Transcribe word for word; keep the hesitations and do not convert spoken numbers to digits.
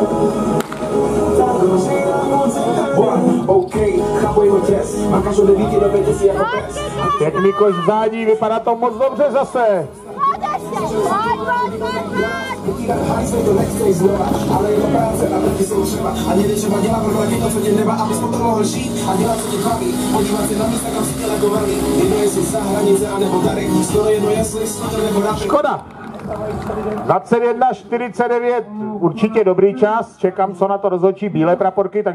Pěkný koš v zádí, vypadá to moc dobře zase. Škoda. dvacet jedna čtyřicet devět, určitě dobrý čas, čekám, co na to rozhodčí bílé praporky.